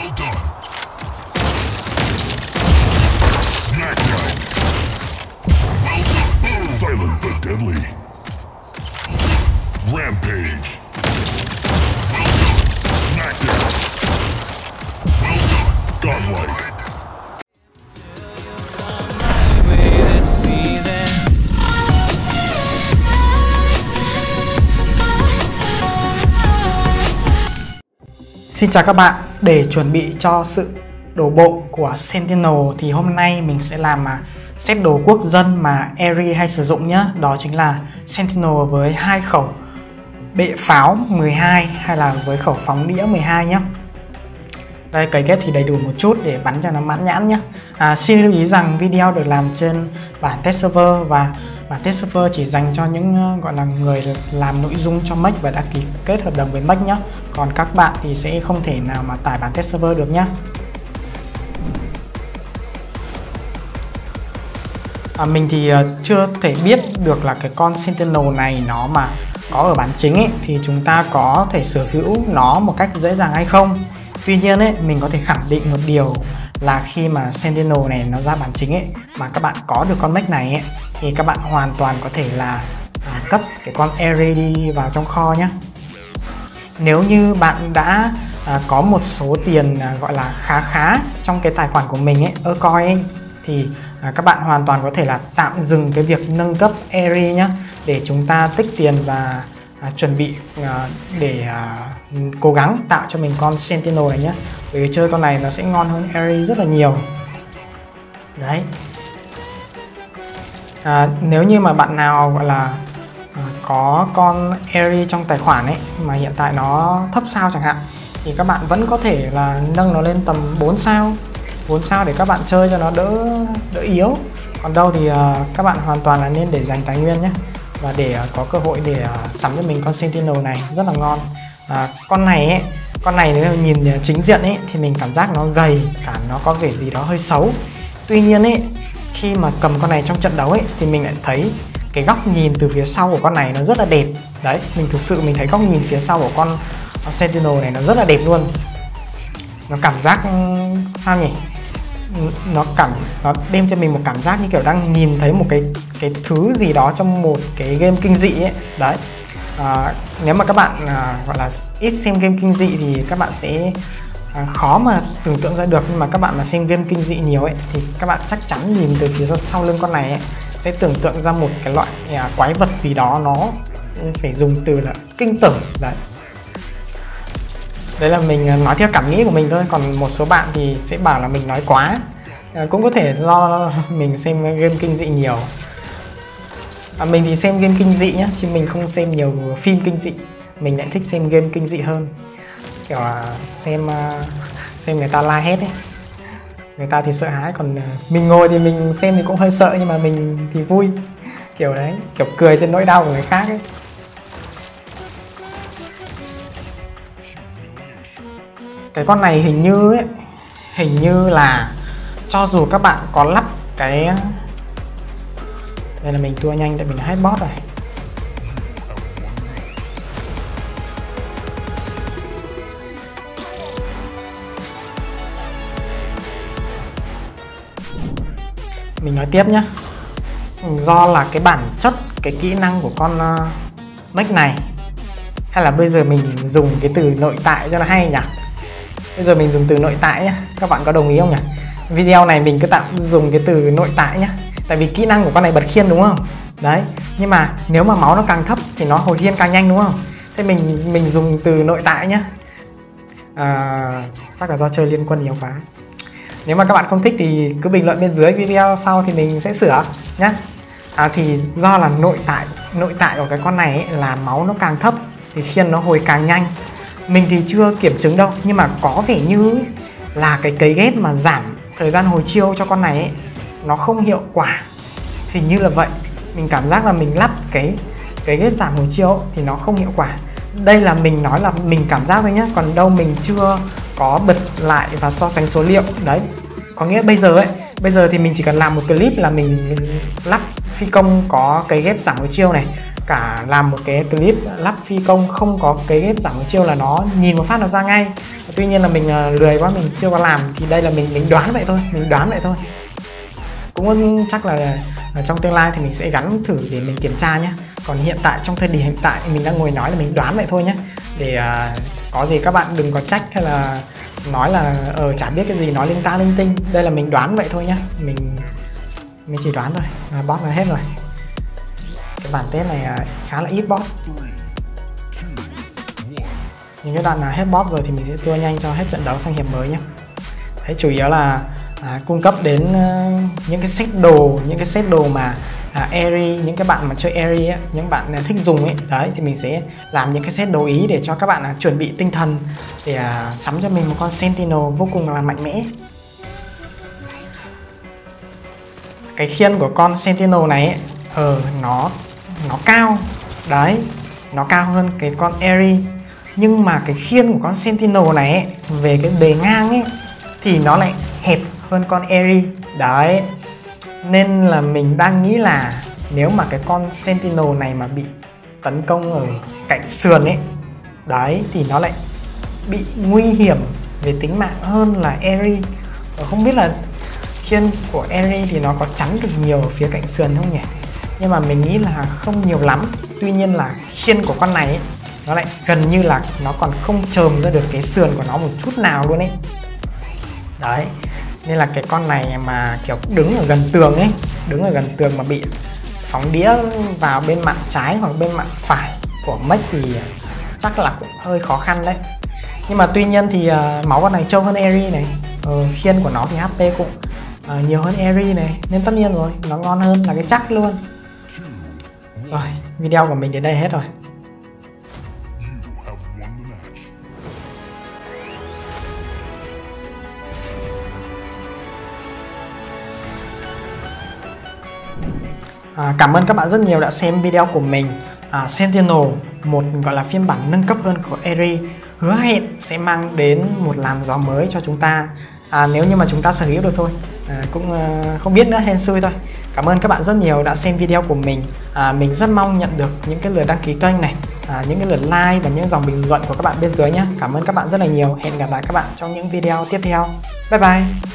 Silent but deadly. Rampage. Smackdown. Godlike. Xin chào các bạn. Để chuẩn bị cho sự đổ bộ của Sentinel thì hôm nay mình sẽ làm set đồ quốc dân mà Eri hay sử dụng nhé. Đó chính là Sentinel với hai khẩu bệ pháo 12 hay là với khẩu phóng đĩa 12 nhé. Đây, cấy ghép thì đầy đủ một chút để bắn cho nó mãn nhãn nhé. Xin lưu ý rằng video được làm trên bản test server và bản test server chỉ dành cho những gọi là người làm nội dung cho Mech và đã ký kết hợp đồng với Mech nhé. Còn các bạn thì sẽ không thể nào mà tải bản test server được nhé. Mình thì chưa thể biết được là cái con Sentinel này nó mà có ở bản chính ấy, thì chúng ta có thể sở hữu nó một cách dễ dàng hay không. Tuy nhiên ấy, mình có thể khẳng định một điều là khi mà Sentinel này nó ra bản chính ấy, mà các bạn có được con Mech này ấy, thì các bạn hoàn toàn có thể là cất cái con Eri đi vào trong kho nhé. Nếu như bạn đã có một số tiền gọi là khá trong cái tài khoản của mình ấy, Acoin ấy, thì các bạn hoàn toàn có thể là tạm dừng cái việc nâng cấp Eri nhé, để chúng ta tích tiền và chuẩn bị để cố gắng tạo cho mình con Sentinel này nhé. Bởi vì chơi con này nó sẽ ngon hơn Eri rất là nhiều. Đấy. Nếu như mà bạn nào gọi là có con Eri trong tài khoản ấy mà hiện tại nó thấp sao chẳng hạn, thì các bạn vẫn có thể là nâng nó lên tầm 4 sao để các bạn chơi cho nó đỡ yếu. Còn đâu thì các bạn hoàn toàn là nên để dành tài nguyên nhé, và để có cơ hội để sắm cho mình con Sentinel này rất là ngon. Con này nếu nhìn chính diện ấy thì mình cảm giác nó gầy, cả nó có vẻ gì đó hơi xấu. Tuy nhiên ấy, khi mà cầm con này trong trận đấu ấy thì mình lại thấy cái góc nhìn từ phía sau của con này nó rất là đẹp. Đấy, mình thực sự mình thấy góc nhìn phía sau của con Sentinel này nó rất là đẹp luôn. Nó cảm giác sao nhỉ? Nó đem cho mình một cảm giác như kiểu đang nhìn thấy một cái thứ gì đó trong một cái game kinh dị ấy. Đấy. Nếu mà các bạn gọi là ít xem game kinh dị thì các bạn sẽ khó mà tưởng tượng ra được, nhưng mà các bạn mà xem game kinh dị nhiều ấy thì các bạn chắc chắn nhìn từ phía sau lưng con này ấy, sẽ tưởng tượng ra một cái loại quái vật gì đó, nó phải dùng từ là kinh tởm. Đấy là mình nói theo cảm nghĩ của mình thôi, còn một số bạn thì sẽ bảo là mình nói quá. Cũng có thể do mình xem game kinh dị nhiều. Mình thì xem game kinh dị nhá, chứ mình không xem nhiều phim kinh dị. Mình lại thích xem game kinh dị hơn. Kiểu xem người ta la hét ấy, người ta thì sợ hãi, còn mình ngồi thì mình xem thì cũng hơi sợ, nhưng mà mình thì vui. Kiểu đấy, kiểu cười trên nỗi đau của người khác ấy. Cái con này hình như là cho dù các bạn có lắp cái, đây là mình tua nhanh tại mình hết boss rồi. Mình nói tiếp nhé. Do là cái bản chất, cái kỹ năng của con Mech này, hay là bây giờ mình dùng cái từ nội tại cho nó hay nhỉ? Bây giờ mình dùng từ nội tại nhé, các bạn có đồng ý không nhỉ? Video này mình cứ tạm dùng cái từ nội tại nhé, tại vì kỹ năng của con này bật khiên đúng không? Đấy, nhưng mà nếu mà máu nó càng thấp thì nó hồi khiên càng nhanh đúng không? Thế mình dùng từ nội tại nhé. Chắc là do chơi liên quân nhiều quá. Nếu mà các bạn không thích thì cứ bình luận bên dưới video sau thì mình sẽ sửa nhé. Thì do là nội tại của cái con này ấy, là máu nó càng thấp thì khiên nó hồi càng nhanh. Mình thì chưa kiểm chứng đâu, nhưng mà có vẻ như là cái cấy ghép mà giảm thời gian hồi chiêu cho con này ấy, nó không hiệu quả. Hình như là vậy. Mình cảm giác là mình lắp cái ghép giảm hồi chiêu thì nó không hiệu quả. Đây là mình nói là mình cảm giác thôi nhé, còn đâu mình chưa có bật lại và so sánh số liệu. Đấy, có nghĩa bây giờ thì mình chỉ cần làm một clip là mình lắp phi công có cái ghép giảm hồi chiêu này, cả làm một cái clip lắp phi công không có cái ghép giảm hồi chiêu là nó nhìn một phát nó ra ngay. Tuy nhiên là mình lười quá, mình chưa có làm, thì đây là mình đoán vậy thôi, cũng chắc là trong tương lai thì mình sẽ gắn thử để mình kiểm tra nhé. Còn hiện tại, trong thời điểm hiện tại mình đang ngồi nói là mình đoán vậy thôi nhé, để có gì các bạn đừng có trách hay là nói là chả biết cái gì, nói linh ta linh tinh. Đây là mình đoán vậy thôi nhé, mình chỉ đoán thôi. Boss là hết rồi, cái bản test này khá là ít boss. Những cái đoạn nào hết boss rồi thì mình sẽ tua nhanh cho hết trận đấu sang hiệp mới nhé. Đấy, chủ yếu là cung cấp đến những cái set đồ mà Eri, những cái bạn mà chơi Eri ấy, những bạn thích dùng ấy, đấy thì mình sẽ làm những cái set đồ ý để cho các bạn chuẩn bị tinh thần để sắm cho mình một con Sentinel vô cùng là mạnh mẽ. Cái khiên của con Sentinel này ấy, nó cao, đấy, nó cao hơn cái con Eri, nhưng mà cái khiên của con Sentinel này ấy, về cái bề ngang ấy thì nó lại hẹp hơn con Eri, đấy. Nên là mình đang nghĩ là nếu mà cái con Sentinel này mà bị tấn công ở cạnh sườn ấy, đấy, thì nó lại bị nguy hiểm về tính mạng hơn là Eri. Không biết là khiên của Eri thì nó có chắn được nhiều ở phía cạnh sườn không nhỉ? Nhưng mà mình nghĩ là không nhiều lắm. Tuy nhiên là khiên của con này ấy, nó lại gần như là nó còn không chồm ra được cái sườn của nó một chút nào luôn ấy. Đấy, nên là cái con này mà kiểu đứng ở gần tường mà bị phóng đĩa vào bên mặt trái hoặc bên mặt phải của mech thì chắc là cũng hơi khó khăn đấy. Nhưng mà tuy nhiên thì máu con này trâu hơn Eri này, khiên của nó thì HP cũng nhiều hơn Eri này, nên tất nhiên rồi, nó ngon hơn là cái chắc luôn. Rồi, video của mình đến đây hết rồi. Cảm ơn các bạn rất nhiều đã xem video của mình. Sentinel, một gọi là phiên bản nâng cấp hơn của Eri, hứa hẹn sẽ mang đến một làn gió mới cho chúng ta, nếu như mà chúng ta sở hữu được thôi. Cũng không biết nữa, hên xui thôi. Cảm ơn các bạn rất nhiều đã xem video của mình. Mình rất mong nhận được những cái lượt đăng ký kênh này, những cái lượt like và những dòng bình luận của các bạn bên dưới nhé. Cảm ơn các bạn rất là nhiều. Hẹn gặp lại các bạn trong những video tiếp theo. Bye bye.